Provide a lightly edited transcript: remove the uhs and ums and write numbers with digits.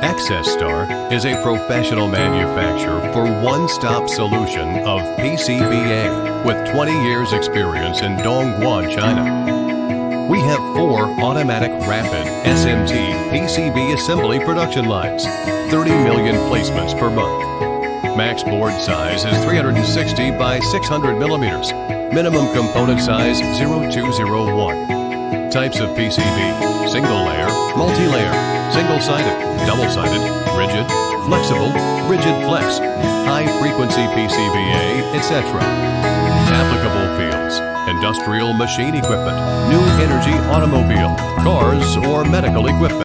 Access Star is a professional manufacturer for one-stop solution of PCBA with 20 years experience in Dongguan, China. We have 4 automatic rapid SMT PCB assembly production lines, 30 million placements per month. Max board size is 360 by 600 millimeters. Minimum component size 0201. Types of PCB: single layer, multi-layer, single-sided, double-sided, rigid, flexible, rigid flex, high-frequency PCBA, etc. Applicable fields: industrial machine equipment, new energy automobile, cars, or medical equipment.